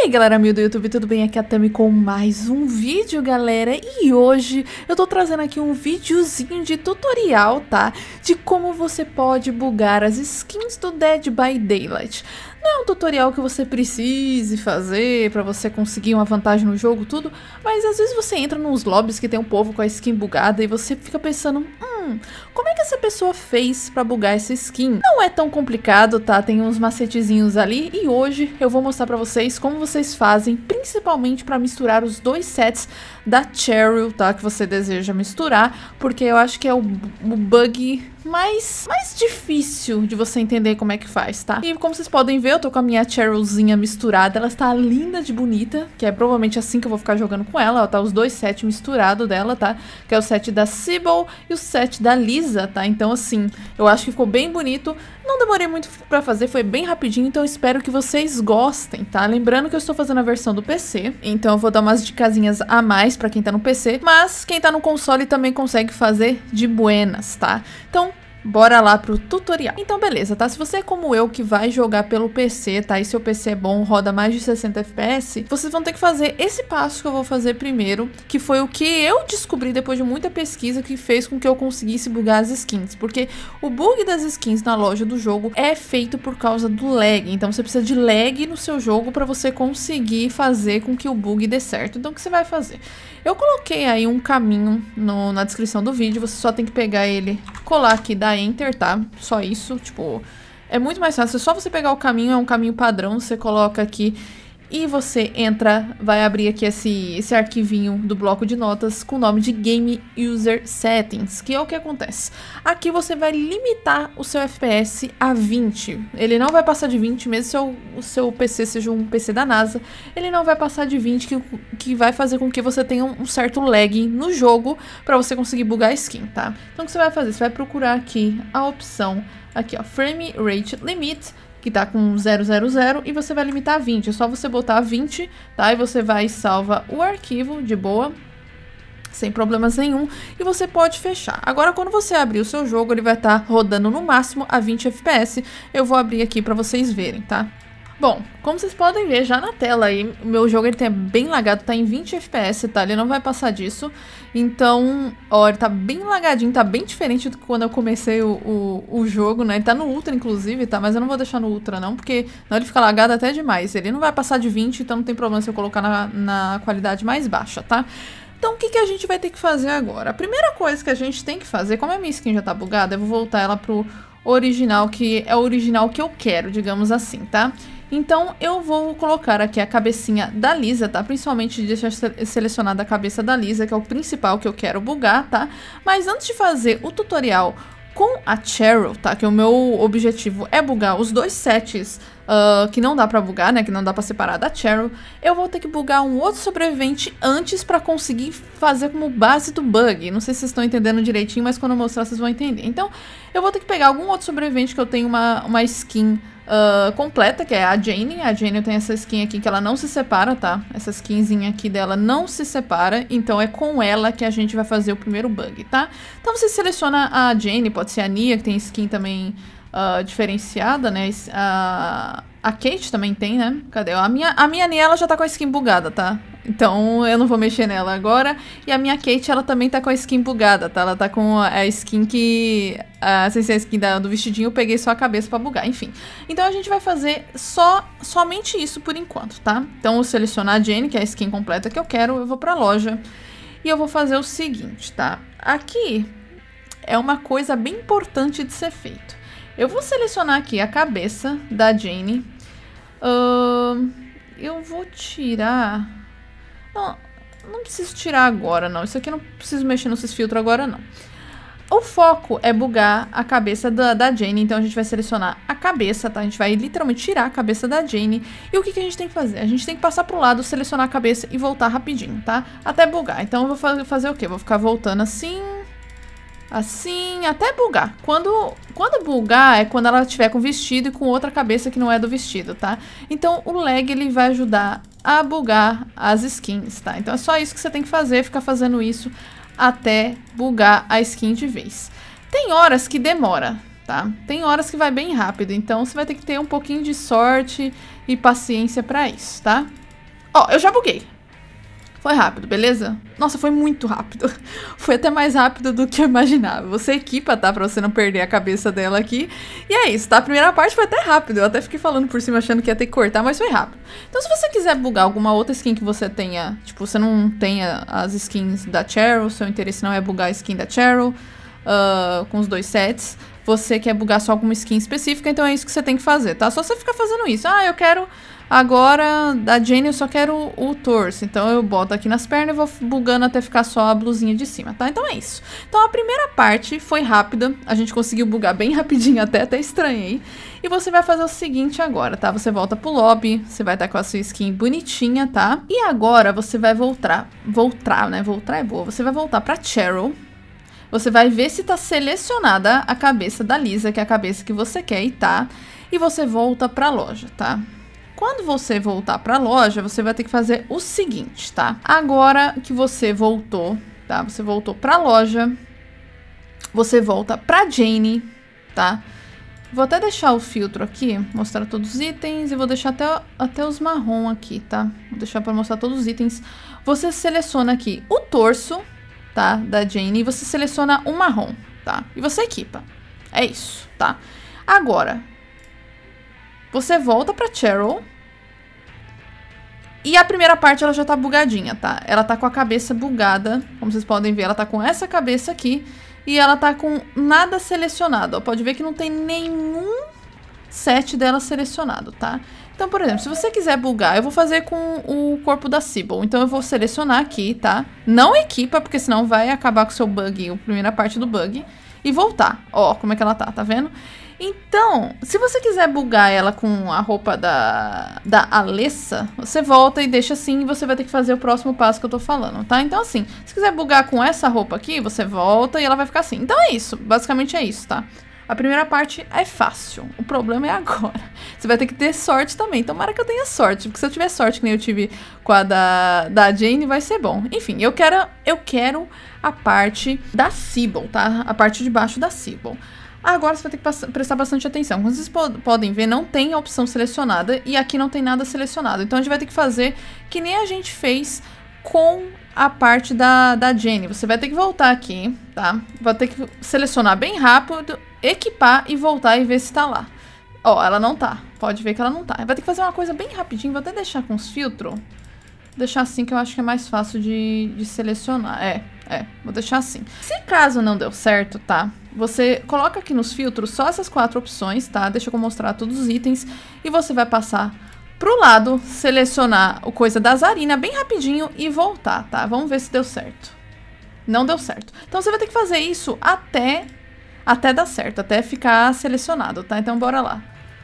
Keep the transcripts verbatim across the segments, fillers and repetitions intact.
galera minha do YouTube, tudo bem? Aqui é a Tami com mais um vídeo, galera. E hoje eu tô trazendo aqui um videozinho de tutorial, tá? De como você pode bugar as skins do Dead by Daylight. Não é um tutorial que você precise fazer pra você conseguir uma vantagem no jogo, tudo. Mas às vezes você entra nos lobbies que tem um povo com a skin bugada e você fica pensando... Hum, como é que essa pessoa fez pra bugar essa skin? Não é tão complicado, tá? Tem uns macetezinhos ali e hoje eu vou mostrar pra vocês como vocês fazem, principalmente pra misturar os dois sets da Cheryl, tá? Que você deseja misturar, porque eu acho que é o, o bug mais, mais difícil de você entender como é que faz, tá? E como vocês podem ver, eu tô com a minha Cherylzinha misturada, ela está linda de bonita, que é provavelmente assim que eu vou ficar jogando com ela, ó, tá os dois sets misturados dela, tá? Que é o set da Sybil e o set da Lisa, tá? Então assim, eu acho que ficou bem bonito, não demorei muito pra fazer, foi bem rapidinho, então eu espero que vocês gostem, tá? Lembrando que eu estou fazendo a versão do P C, então eu vou dar umas dicasinhas a mais pra quem tá no P C, mas quem tá no console também consegue fazer de buenas, tá? Então, bora lá pro tutorial. Então beleza, tá? Se você é como eu que vai jogar pelo P C, tá? E seu P C é bom, roda mais de sessenta F P S, vocês vão ter que fazer esse passo que eu vou fazer primeiro, que foi o que eu descobri depois de muita pesquisa que fez com que eu conseguisse bugar as skins, porque o bug das skins na loja do jogo é feito por causa do lag, então você precisa de lag no seu jogo para você conseguir fazer com que o bug dê certo. Então o que você vai fazer? Eu coloquei aí um caminho no, na descrição do vídeo, você só tem que pegar ele, colar aqui, dar Enter, tá? Só isso, tipo, é muito mais fácil, é só você pegar o caminho, é um caminho padrão, você coloca aqui e você entra, vai abrir aqui esse, esse arquivinho do bloco de notas com o nome de Game User Settings, que é o que acontece. Aqui você vai limitar o seu F P S a vinte, ele não vai passar de vinte, mesmo se o, o seu P C seja um P C da NASA, ele não vai passar de vinte, que, que vai fazer com que você tenha um, um certo lag no jogo para você conseguir bugar a skin, tá? Então o que você vai fazer? Você vai procurar aqui a opção, aqui ó, Frame Rate Limit, que tá com zero zero zero, e você vai limitar a vinte, é só você botar vinte, tá? E você vai e salva o arquivo de boa, sem problemas nenhum, e você pode fechar. Agora, quando você abrir o seu jogo, ele vai estar rodando no máximo a vinte F P S, eu vou abrir aqui pra vocês verem, tá? Bom, como vocês podem ver já na tela aí, o meu jogo ele tá bem lagado, tá em vinte F P S, tá? Ele não vai passar disso. Então, ó, ele tá bem lagadinho, tá bem diferente do que quando eu comecei o, o, o jogo, né? Ele tá no Ultra, inclusive, tá? Mas eu não vou deixar no Ultra, não, porque não, ele fica lagado até demais. Ele não vai passar de vinte, então não tem problema se eu colocar na, na qualidade mais baixa, tá? Então, o que, que a gente vai ter que fazer agora? A primeira coisa que a gente tem que fazer, como a minha skin já tá bugada, eu vou voltar ela pro original, que é o original que eu quero, digamos assim, tá? Então, eu vou colocar aqui a cabecinha da Lisa, tá? Principalmente deixar selecionada a cabeça da Lisa, que é o principal que eu quero bugar, tá? Mas antes de fazer o tutorial com a Cheryl, tá? Que o meu objetivo é bugar os dois sets uh, que não dá pra bugar, né? Que não dá pra separar da Cheryl. Eu vou ter que bugar um outro sobrevivente antes pra conseguir fazer como base do bug. Não sei se vocês estão entendendo direitinho, mas quando eu mostrar vocês vão entender. Então, eu vou ter que pegar algum outro sobrevivente que eu tenho uma, uma skin Uh, completa, que é a Jane. A Jane tem essa skin aqui que ela não se separa, tá? Essa skinzinha aqui dela não se separa, então é com ela que a gente vai fazer o primeiro bug, tá? Então você seleciona a Jane, pode ser a Nia, que tem skin também uh, diferenciada, né? A, a Kate também tem, né? Cadê? A minha, a minha Nia, ela já tá com a skin bugada, tá? Então eu não vou mexer nela agora. E a minha Kate, ela também tá com a skin bugada, tá? Ela tá com a skin que... Uh, sem ser a skin da, do vestidinho, eu peguei só a cabeça pra bugar, enfim. Então a gente vai fazer só, somente isso por enquanto, tá? Então eu selecionar a Jane, que é a skin completa que eu quero, eu vou pra loja. E eu vou fazer o seguinte, tá? Aqui é uma coisa bem importante de ser feito. Eu vou selecionar aqui a cabeça da Jane. Uh, eu vou tirar... Não, não preciso tirar agora, não. Isso aqui eu não preciso mexer nesses filtros agora, não. O foco é bugar a cabeça da, da Jane, então a gente vai selecionar a cabeça, tá? A gente vai literalmente tirar a cabeça da Jane. E o que, que a gente tem que fazer? A gente tem que passar pro lado, selecionar a cabeça e voltar rapidinho, tá? Até bugar. Então eu vou fazer, fazer o quê? Vou ficar voltando assim, assim, até bugar. Quando, quando bugar é quando ela estiver com vestido e com outra cabeça que não é do vestido, tá? Então o lag ele vai ajudar a bugar as skins, tá? Então é só isso que você tem que fazer, ficar fazendo isso até bugar a skin de vez. Tem horas que demora, tá? Tem horas que vai bem rápido, então você vai ter que ter um pouquinho de sorte e paciência pra isso, tá? Ó, eu já buguei. Foi rápido, beleza? Nossa, foi muito rápido. Foi até mais rápido do que eu imaginava. Você equipa, tá? Pra você não perder a cabeça dela aqui. E é isso, tá? A primeira parte foi até rápido. Eu até fiquei falando por cima achando que ia ter que cortar, mas foi rápido. Então, se você quiser bugar alguma outra skin que você tenha... Tipo, você não tenha as skins da Cheryl. Seu interesse não é bugar a skin da Cheryl. Uh, com os dois sets. Você quer bugar só alguma skin específica. Então, é isso que você tem que fazer, tá? Só você ficar fazendo isso. Ah, eu quero... Agora, da Jane eu só quero o, o torso, então eu boto aqui nas pernas e vou bugando até ficar só a blusinha de cima, tá? Então é isso. Então a primeira parte foi rápida, a gente conseguiu bugar bem rapidinho até, até estranhei. E você vai fazer o seguinte agora, tá? Você volta pro lobby, você vai estar com a sua skin bonitinha, tá? E agora você vai voltar, voltar, né? Voltar é boa. Você vai voltar pra Cheryl. Você vai ver se tá selecionada a cabeça da Lisa, que é a cabeça que você quer e tá. E você volta pra loja, tá? Quando você voltar para a loja, você vai ter que fazer o seguinte, tá? Agora que você voltou, tá? Você voltou para a loja, você volta para Jane, tá? Vou até deixar o filtro aqui, mostrar todos os itens e vou deixar até, até os marrom aqui, tá? Vou deixar para mostrar todos os itens. Você seleciona aqui o torso, tá? Da Jane e você seleciona o marrom, tá? E você equipa. É isso, tá? Agora... Você volta pra Cheryl. E a primeira parte ela já tá bugadinha, tá? Ela tá com a cabeça bugada. Como vocês podem ver, ela tá com essa cabeça aqui. E ela tá com nada selecionado. Ó, pode ver que não tem nenhum set dela selecionado, tá? Então, por exemplo, se você quiser bugar, eu vou fazer com o corpo da Sybil. Então eu vou selecionar aqui, tá? Não equipa, porque senão vai acabar com o seu bug, a primeira parte do bug. E voltar. Ó, como é que ela tá, tá vendo? Então, se você quiser bugar ela com a roupa da, da Alessa, você volta e deixa assim e você vai ter que fazer o próximo passo que eu tô falando, tá? Então, assim, se quiser bugar com essa roupa aqui, você volta e ela vai ficar assim. Então é isso, basicamente é isso, tá? A primeira parte é fácil, o problema é agora. Você vai ter que ter sorte também, tomara que eu tenha sorte, porque se eu tiver sorte que nem eu tive com a da, da Jane, vai ser bom. Enfim, eu quero, eu quero a parte da Sybil, tá? A parte de baixo da Sybil. Agora você vai ter que prestar bastante atenção. Como vocês pod podem ver, não tem a opção selecionada e aqui não tem nada selecionado. Então a gente vai ter que fazer que nem a gente fez com a parte da, da Jane. Você vai ter que voltar aqui, tá? Vai ter que selecionar bem rápido, equipar e voltar e ver se tá lá. Ó, ela não tá. Pode ver que ela não tá. Vai ter que fazer uma coisa bem rapidinho. Vou até deixar com os filtros. Vou deixar assim que eu acho que é mais fácil de, de selecionar. É, é. Vou deixar assim. Se caso não deu certo, tá? Você coloca aqui nos filtros só essas quatro opções, tá? Deixa eu mostrar todos os itens. E você vai passar pro lado, selecionar o coisa da Zarina bem rapidinho e voltar, tá? Vamos ver se deu certo. Não deu certo. Então você vai ter que fazer isso até, até dar certo, até ficar selecionado, tá? Então bora lá.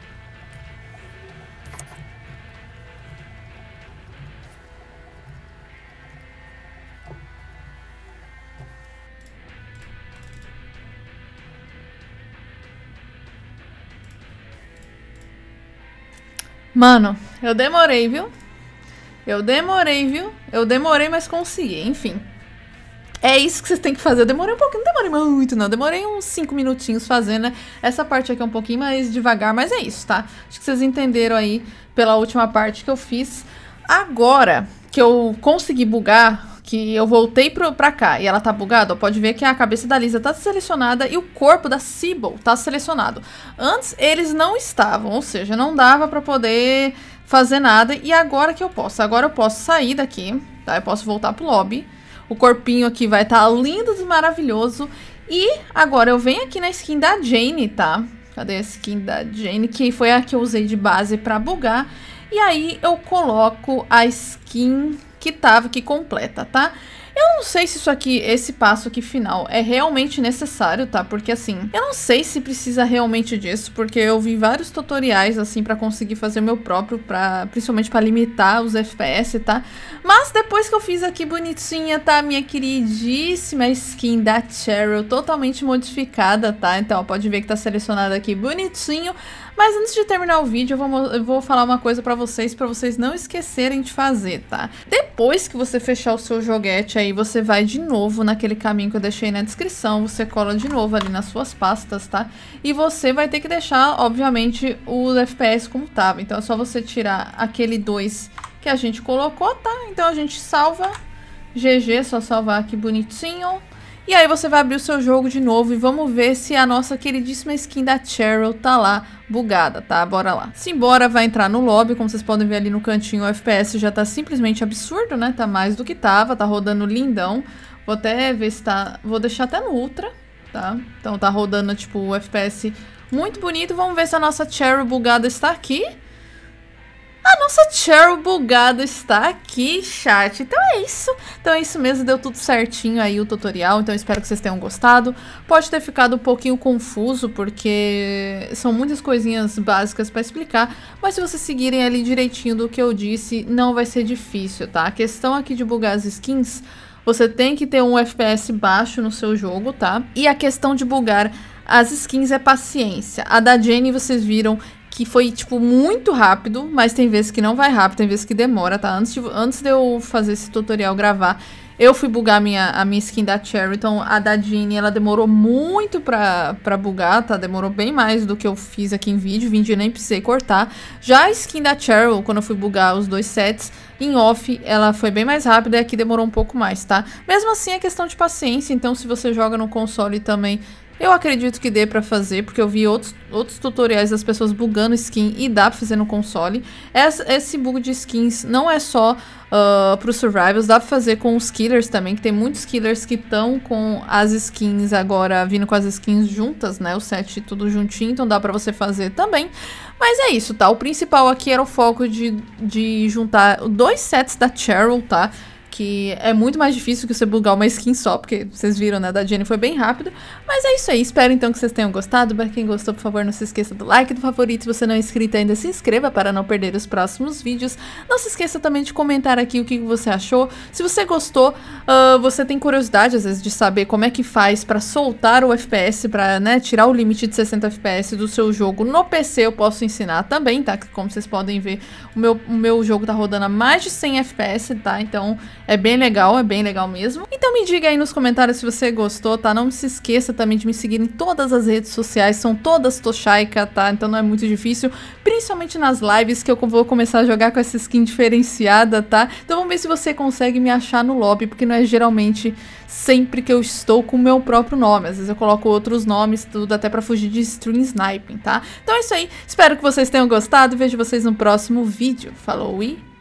Mano, eu demorei, viu? Eu demorei, viu? Eu demorei, mas consegui, enfim. É isso que vocês têm que fazer. Eu demorei um pouquinho, não demorei muito, não. Demorei uns cinco minutinhos fazendo, né? Essa parte aqui é um pouquinho mais devagar, mas é isso, tá? Acho que vocês entenderam aí pela última parte que eu fiz. Agora que eu consegui bugar, que eu voltei pro, pra cá e ela tá bugada, ó, pode ver que a cabeça da Lisa tá selecionada e o corpo da Sybil tá selecionado. Antes eles não estavam, ou seja, não dava pra poder fazer nada. E agora que eu posso? Agora eu posso sair daqui, tá? Eu posso voltar pro lobby. O corpinho aqui vai estar lindo e maravilhoso. E agora eu venho aqui na skin da Jane, tá? Cadê a skin da Jane? Que foi a que eu usei de base pra bugar. E aí eu coloco a skin que tava aqui completa, tá? Eu não sei se isso aqui, esse passo aqui final é realmente necessário, tá? Porque assim, eu não sei se precisa realmente disso, porque eu vi vários tutoriais assim pra conseguir fazer o meu próprio, pra, principalmente pra limitar os F P S, tá? Mas depois que eu fiz aqui bonitinha, tá? Minha queridíssima skin da Cheryl, totalmente modificada, tá? Então, ó, pode ver que tá selecionada aqui bonitinho. Mas antes de terminar o vídeo, eu vou, eu vou falar uma coisa pra vocês, pra vocês não esquecerem de fazer, tá? Depois que você fechar o seu joguete aí, você vai de novo naquele caminho que eu deixei na descrição, você cola de novo ali nas suas pastas, tá? E você vai ter que deixar, obviamente, o F P S como tava. Então é só você tirar aquele dois que a gente colocou, tá? Então a gente salva, G G, só salvar aqui bonitinho. E aí você vai abrir o seu jogo de novo e vamos ver se a nossa queridíssima skin da Cheryl tá lá bugada, tá? Bora lá. Simbora, vai entrar no lobby, como vocês podem ver ali no cantinho, o F P S já tá simplesmente absurdo, né? Tá mais do que tava, tá rodando lindão. Vou até ver se tá... Vou deixar até no Ultra, tá? Então tá rodando, tipo, o F P S muito bonito. Vamos ver se a nossa Cheryl bugada está aqui. A nossa Cheryl bugada está aqui, chat. Então é isso. Então é isso mesmo, deu tudo certinho aí o tutorial. Então espero que vocês tenham gostado. Pode ter ficado um pouquinho confuso, porque são muitas coisinhas básicas para explicar. Mas se vocês seguirem ali direitinho do que eu disse, não vai ser difícil, tá? A questão aqui de bugar as skins, você tem que ter um F P S baixo no seu jogo, tá? E a questão de bugar as skins é paciência. A da Jenny vocês viram que foi, tipo, muito rápido, mas tem vezes que não vai rápido, tem vezes que demora, tá? Antes de, antes de eu fazer esse tutorial gravar, eu fui bugar a minha, a minha skin da Cheryl, então a da Jenny, ela demorou muito pra, pra bugar, tá? Demorou bem mais do que eu fiz aqui em vídeo, vídeo eu nem precisei cortar. Já a skin da Cheryl, quando eu fui bugar os dois sets, em off, ela foi bem mais rápida e aqui demorou um pouco mais, tá? Mesmo assim, é questão de paciência, então se você joga no console também, eu acredito que dê pra fazer, porque eu vi outros, outros tutoriais das pessoas bugando skin e dá pra fazer no console. Esse, esse bug de skins não é só uh, pros survivals, dá pra fazer com os killers também, que tem muitos killers que estão com as skins agora, vindo com as skins juntas, né, o set tudo juntinho, então dá pra você fazer também. Mas é isso, tá? O principal aqui era o foco de, de juntar dois sets da Cheryl, tá? Que é muito mais difícil que você bugar uma skin só, porque vocês viram, né, da Jenny foi bem rápido. Mas é isso aí, espero então que vocês tenham gostado. Pra quem gostou, por favor, não se esqueça do like, do favorito. Se você não é inscrito ainda, se inscreva para não perder os próximos vídeos. Não se esqueça também de comentar aqui o que você achou. Se você gostou, uh, você tem curiosidade, às vezes, de saber como é que faz pra soltar o F P S, pra, né, tirar o limite de sessenta F P S do seu jogo no P C, eu posso ensinar também, tá? Como vocês podem ver, o meu, o meu jogo tá rodando a mais de cem F P S, tá? Então é bem legal, é bem legal mesmo. Então me diga aí nos comentários se você gostou, tá? Não se esqueça também de me seguir em todas as redes sociais, são todas Toshaika, tá? Então não é muito difícil, principalmente nas lives que eu vou começar a jogar com essa skin diferenciada, tá? Então vamos ver se você consegue me achar no lobby, porque não é geralmente sempre que eu estou com o meu próprio nome. Às vezes eu coloco outros nomes, tudo até pra fugir de stream sniping, tá? Então é isso aí, espero que vocês tenham gostado e vejo vocês no próximo vídeo. Falou e...